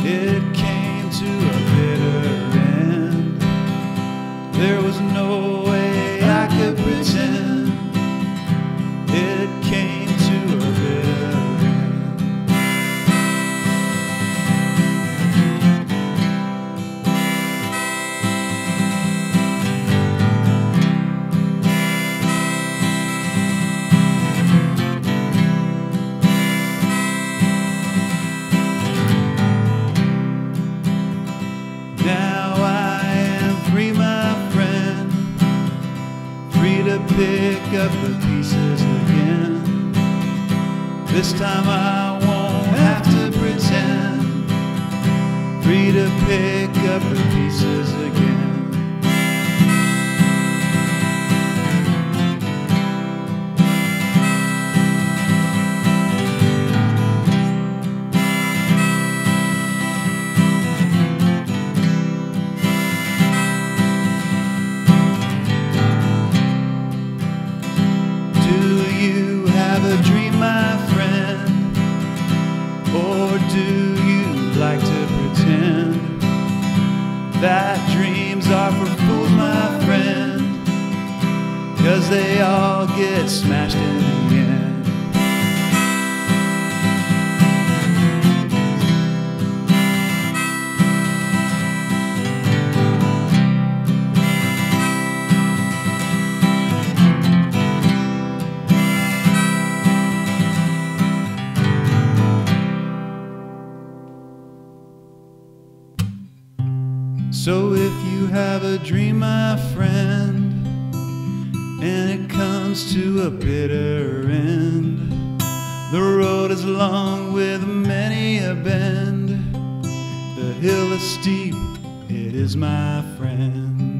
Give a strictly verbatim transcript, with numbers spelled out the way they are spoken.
it came to a bitter end. There was no way I could pretend. It came to a bitter end. Now I am free, my friend, free to pick up the pieces again. This time I won't have to pretend, free to pick up the pieces again. A dream, my friend, or do you like to pretend that dreams are for fools, my friend, 'cause they all get smashed in the end. So if you have a dream, my friend, and it comes to a bitter end, the road is long with many a bend, the hill is steep, it is, my friend.